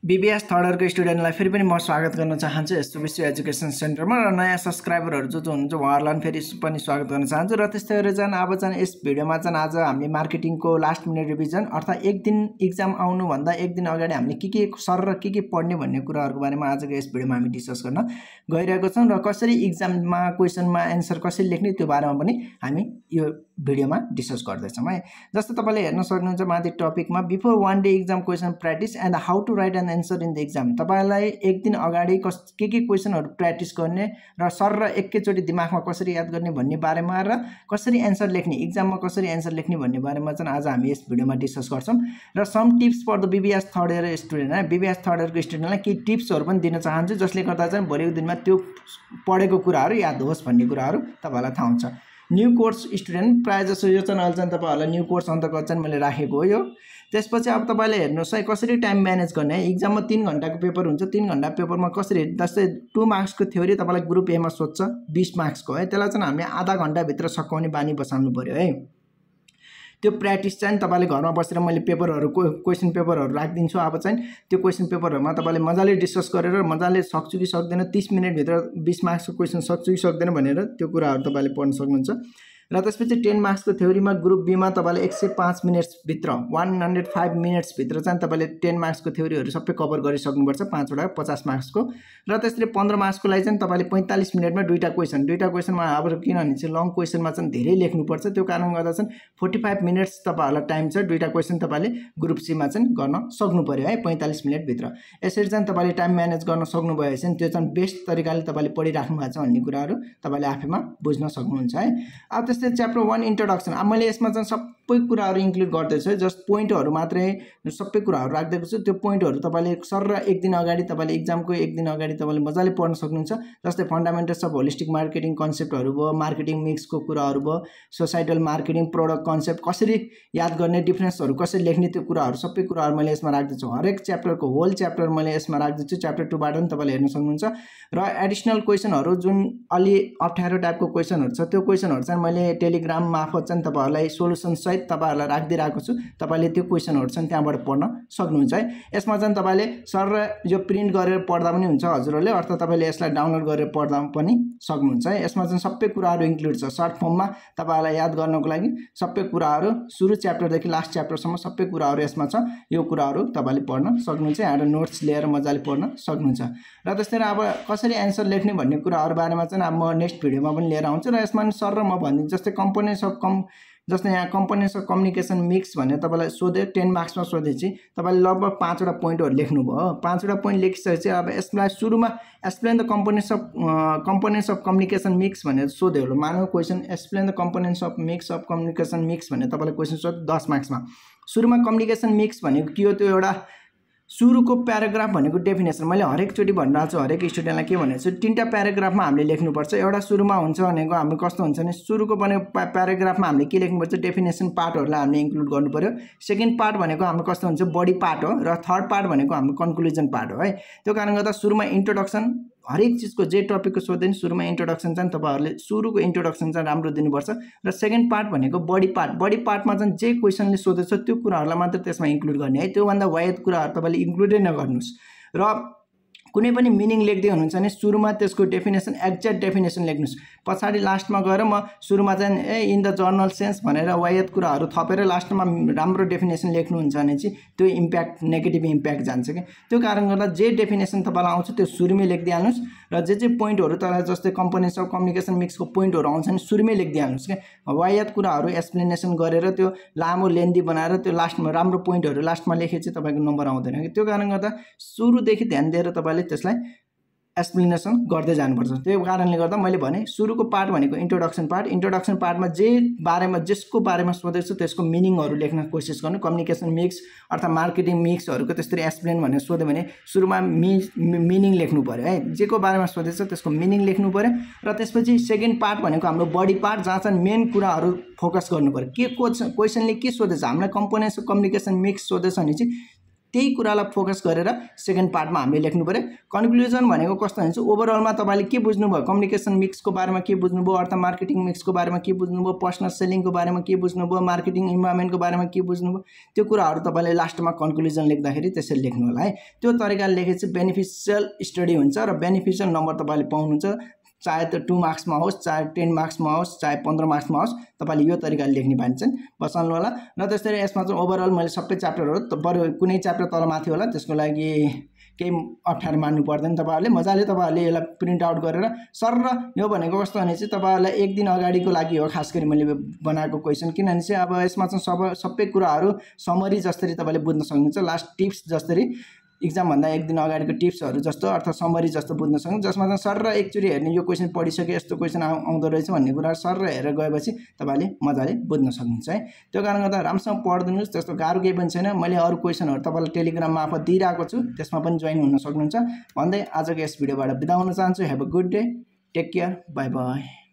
BBS third इयरको स्टुडेन्टलाई फेरि पनि म स्वागत गर्न चाहन्छु यस्तो विश्व एजुकेसन सेन्टरमा र नयाँ सब्सक्राइबरहरू जो हुनुहुन्छ उहाँहरूलाई फेरि पनि स्वागत गर्न चाहन्छु र त्यस्तै गरेर चाहिँ यस भिडियोमा चाहिँ आज हामीले मार्केटिङको लास्ट मिनेट रिभिजन अर्थात् एक दिन इक्जाम आउनुभन्दा एक दिन अगाडि हामीले के सर र के पढ्ने भन्ने कुराहरूको बारेमा आजको यस भिडियोमा हामी डिस्कस गर्न गइरहेको छौँ र कसरी इक्जाममा क्वेसनमा एन्सर कसरी लेख्ने त्यो बारेमा पनि हामी यो भिडियोमा डिस्कस गर्दैछौँ है। जस्तो तपाईले हेर्न सक्नुहुन्छ माथि टपिकमा before one day exam question practice and how to write an answer in the exam. तपाईलाई एक दिन अगाडि के क्वेसनहरू प्र्याक्टिस गर्ने र सर र एकैचोटि दिमागमा कसरी याद गर्ने भन्ने बारेमा र कसरी एन्सर लेख्ने इक्जाममा कसरी एन्सर लेख्ने भन्ने बारेमा चाहिँ आज हामी यस भिडियोमा डिस्कस गर्छौँ र some tips for the BBS third year student है। बीबीएस थर्ड इयरको स्टुडेन्टलाई केही टिप्सहरू पनि दिन चाहन्छु जसले गर्दा चाहिँ भोलिको दिनमा त्यो पढेको कुराहरू याद होस् भन्ने कुराहरू तपाईलाई थाहा हुन्छ। न्यू कोर्स स्टुडेन्ट प्रायः जसो यो चाहिँ अहिले चाहिँ तपाईहरुलाई न्यू कोर्स अन्तर्गत चाहिँ मैले राखेको हो यो। त्यसपछि अब तपाईले हेर्नुस् है कसरी टाइम म्यानेज गर्ने है। इक्जाममा 3 घण्टाको पेपर हुन्छ, 3 घण्टा पेपरमा कसरी जस्तै 2 मार्क्सको थ्योरी तपाईलाई ग्रुप ए मा सोध्छ 20 मार्क्सको है, त्यसलाई चाहिँ हामीले आधा घण्टा भित्र सकाउने बानी बसाल्नु पर्यो है। त्यो प्र्याक्टिस चाहिँ तपाईले घरमा बसेर मैले पेपरहरुको क्वेशन पेपरहरु राख्दिन्छु। अब चाहिँ त्यो क्वेशन पेपरहरुमा तपाईले मजाले डिस्कस गरेर मजाले सक्छु कि सक्दैन 30 मिनेट भित्र 20 मार्क्सको क्वेशन सक्छु कि सक्दैन भनेर त्यो कुराहरु तपाईले पढ्न सक्नुहुन्छ। र त्यसपछि 10 मार्क्सको थ्योरीमा ग्रुप बी मा तपाईले 105 मिनेट्स भित्र 105 मिनेट्स भित्र चाहिँ तपाईले 10 मार्क्सको थ्योरीहरु सबै कभर गरिसक्नुपर्छ 5 वटा 50 मार्क्सको। र त्यसरी 15 मार्क्सको लागि चाहिँ तपाईले 45 मिनेटमा दुईटा क्वेशनमा अब किनभने चाहिँ लङ क्वेशनमा चाहिँ धेरै लेख्नुपर्छ त्यो कारणले गर्दा चाहिँ 45 मिनेट्स तपाईहरुलाई टाइम छ। दुईटा क्वेशन तपाईले ग्रुप सी मा चाहिँ गर्न सक्नु पर्यो है 45 मिनेट भित्र। यसरी चाहिँ तपाईले टाइम म्यानेज गर्न सक्नु भएपछि त्यो चाहिँ बेस्ट तरिकाले तपाईले पढिराख्नु भएको छ भन्ने कुराहरु तपाईले आफैमा बुझ्न सक्नुहुन्छ है। अब त्यस्तै च्याप्टर 1 इन्ट्रोडक्सन। अब मैले यसमा चाहिँ सबै कुराहरु इन्क्लुड गर्दैछु है, जस्ट पोइन्टहरु मात्रै सबै कुराहरु राख्दैछु छु। त्यो पोइन्टहरु तपाईले सर र एक दिन अगाडि तपाईले एक्जामको एक दिन अगाडि तपाईले मजाले पढ्न सक्नुहुन्छ। जस्तै फन्डामेन्टल्स अफ होलिस्टिक मार्केटिङ कन्सेप्टहरु भयो, मार्केटिङ मिक्सको कुराहरु भयो, सोसाइटल मार्केटिङ प्रोडक्ट कन्सेप्ट कसरी याद गर्ने, डिफरेन्सहरु कसरी लेख्ने त्यो कुराहरु सबै कुराहरु मैले यसमा राख्दैछु। हरेक च्याप्टरको होल च्याप्टर मैले यसमा राख्दैछु। च्याप्टर 2 बाट पनि तपाईले हेर्न सक्नुहुन्छ। र एडिशनल क्वेशनहरु जुन अलि अप्ठ्यारो टाइपको क्वेशनहरु छ त्यो क्वेशनहरु चाहिँ मैले टेलिग्राम मार्फत चाहिँ तपाईहरुलाई सोलुसन सहित तपाईहरुलाई राख्दिरहेको छु। तपाईले त्यो क्वेशनहरु चाहिँ त्यहाँबाट पढ्न सक्नुहुन्छ है। यसमा चाहिँ तपाईले सर र यो प्रिन्ट गरेर पढ्दा पनि हुन्छ हजुरहरुले, अर्थात् तपाईले यसलाई डाउनलोड गरेर पढ्दा पनि सक्नुहुन्छ है। यसमा चाहिँ सबै कुराहरु इन्क्लुड छ। सर्ट फर्ममा तपाईहरुलाई याद गर्नको लागि सबै कुराहरु सुरु च्याप्टरदेखि लास्ट च्याप्टरसम्म सबै कुराहरु यसमा छ। यो कुराहरु तपाईले पढ्न सक्नुहुन्छ, यहाँ नोट्स लिएर मजाले पढ्न सक्नुहुन्छ। र त्यसरी अब कसरी एन्सर लेख्ने भन्ने कुराहरु बारेमा चाहिँ अब म नेक्स्ट भिडियोमा पनि लिएर आउँछु। र यसमा सर र म भन्दिन्छु जस्तै कम्पोनेन्ट्स अफ जस्तै यहाँ कम्पोनेन्ट्स अफ कम्युनिकेसन मिक्स भन्ने तपाईलाई सोधे 10 मार्क्समा सोधेछि तपाईले लगभग 5 वटा पोइन्टहरु लेख्नुभयो। 5 वटा पोइन्ट लेखिसकेपछि अब यसलाई सुरुमा explain the components of communication mix भनेर सोध्यो होला। मानौ question explain the components of communication mix भन्ने तपाईलाई क्वेशन सोध्यो 10 मार्क्समा। सुरुमा कम्युनिकेसन मिक्स भनेको के हो त्यो एउटा सुरुको प्याराग्राफ भनेको डेफिनेसन मैले हरेक चोटी भनिरहेको छु, हरेक स्टुडेन्टलाई के भनेको छु 3टा प्याराग्राफमा हामीले लेख्नुपर्छ। एउटा सुरुमा हुन्छ भनेको हाम्रो कस्तो हुन्छ भने सुरुको बनेको प्याराग्राफमा हामीले के लेख्नुपर्छ डेफिनेसन पार्टहरुलाई हामीले इन्क्लुड गर्नु पर्यो। सेकेन्ड पार्ट भनेको हाम्रो कस्तो हुन्छ बडी पार्ट हो र थर्ड पार्ट भनेको हाम्रो कन्क्लुजन पार्ट हो है। त्यो कारणले गर्दा सुरुमा इन्ट्रोडक्सन हरेक चीजको जे टपिकको सोध्दैन सुरुमा इन्ट्रोडक्सन चाहिँ तपाईहरुले सुरुको इन्ट्रोडक्सन चाहिँ राम्रो दिनुपर्छ। र सेकेन्ड पार्ट भनेको बडी पार्टमा चाहिँ जे क्वेशनले सोधेछ त्यो कुराहरुलाई मात्र त्यसमा इन्क्लुड गर्ने है। त्यो भन्दा वायद कुराहरु तपाईले इन्क्लुडै नगर्नुस्। र कुनै पनि मिनिङ लेख्दै हुनुहुन्छ भने सुरुमा त्यसको डेफिनेसन एक्ज्याक्ट डेफिनेसन लेख्नुस्। पछाडी लास्टमा गएर म सुरुमा चाहिँ इन द जर्नल सेन्स भनेर वायद कुराहरु थपेर लास्टमा राम्रो डेफिनेसन लेख्नुहुन्छ भने चाहिँ त्यो इम्प्याक्ट नेगेटिभ इम्प्याक्ट जान्छ के। त्यो कारणले गर्दा जे डेफिनेसन तपाईलाई आउँछ त्यो सुरुमै लेख्दिहाल्नुस् र जे पोइन्टहरु तपाईलाई जस्तै कम्पोनेन्ट्स अफ कम्युनिकेसन मिक्सको पोइन्टहरु आउँछ नि सुरुमै लेख्दिहाल्नुस् के। वायद कुराहरु एक्सप्लेनेसन गरेर त्यो लामो लेन्दी बनाएर त्यो लास्टमा राम्रो पोइन्टहरु लास्टमा लेखे चाहिँ तपाईको नम्बर आउँदैन के। त्यो कारणले गर्दा सुरुदेखि ध्यान दिएर तपाईले त्यसलाई एक्सप्लेनेसन गर्दै जानुपर्छ। त्यो कारणले गर्दा मैले भने सुरुको पार्ट भनेको इन्ट्रोडक्सन पार्टमा जसको बारेमा सोधेछ त्यसको मिनिङहरु लेख्न कोसिस गर्नु। कम्युनिकेसन मिक्स अर्थात् मार्केटिङ मिक्सहरुको त्यसरी एक्सप्लेन भनेर सोध्यो भने सुरुमा मिनिङ लेख्नु पर्यो है। जेको बारेमा सोधेछ त्यसको मिनिङ लेख्नु पर्यो। र त्यसपछि सेकेन्ड पार्ट भनेको हाम्रो बडी पार्ट जहाँ चाहिँ मेन कुराहरु फोकस गर्नु पर्यो। के क्वेशनले के सोधेछ हामीलाई कम्पोनेन्ट्स अफ कम्युनिकेसन मिक्स सोधेछ भने चाहिँ त्यही कुरालाई फोकस गरेर सेकेन्ड पार्टमा हामीले लेख्नु पर्यो। कन्क्लुजन भनेको कस्तो हुन्छ, ओभरअलमा तपाईँले के बुझ्नुभयो, कम्युनिकेसन मिक्सको बारेमा के बुझ्नुभयो, अर्थ मार्केटिङ मिक्सको बारेमा के बुझ्नुभयो, पर्सनल सेलिङको बारेमा के बुझ्नुभयो, मार्केटिङ इन्भाइरोमेन्टको बारेमा के बुझ्नुभयो, त्यो कुराहरू तपाईँले लास्टमा कन्क्लुजन लेख्दाखेरि त्यसरी लेख्नु होला है। त्यो तरिकाले लेखेपछि बेनिफिसियल स्टडी हुन्छ र बेनिफिसियल नम्बर तपाईँले पाउनुहुन्छ, चाहे त्यो 2 मार्क्समा होस्, चाहे 10 मार्क्समा होस्, चाहे 15 मार्क्समा होस्, तपाईँले यो तरिकाले लेख्ने बानी चाहिँ बसाल्नु होला। र त्यसरी यसमा चाहिँ ओभरअल मैले सबै च्याप्टरहरू बरु कुनै च्याप्टर तलमाथि होला, त्यसको लागि केही अप्ठ्यारो मान्नु पर्दैन। तपाईँहरूले मजाले तपाईँहरूले यसलाई प्रिन्ट आउट गरेर सर र यो भनेको कस्तो भने चाहिँ तपाईँहरूलाई एक दिन अगाडिको लागि हो खास गरी मैले बनाएको क्वेसन, किनभने चाहिँ अब यसमा चाहिँ सबै कुराहरू समरी जसरी तपाईँले बुझ्न सक्नुहुन्छ, लास्ट टिप्स जसरी एक्जामभन्दा एक दिन अगाडिको टिप्सहरू जस्तो अर्थात् समरी जस्तो बुझ्न सक्नु, जसमा चाहिँ सर र एकचोटि हेर्ने यो क्वेसन पढिसके यस्तो क्वेसन आउँदो रहेछ भन्ने कुरा सर र हेरेर गएपछि तपाईँले मजाले बुझ्न सक्नुहुन्छ है। त्यो कारणले गर्दा राम्रोसँग पढिदिनुहोस्, त्यस्तो गाह्रो केही पनि छैन। मैले अरू क्वेसनहरू तपाईँलाई टेलिग्राम मार्फत दिइरहेको छु, त्यसमा पनि जोइन हुन सक्नुहुन्छ भन्दै आजको यस भिडियोबाट बिदा हुन चाहन्छु। Have a good day, take care, bye by.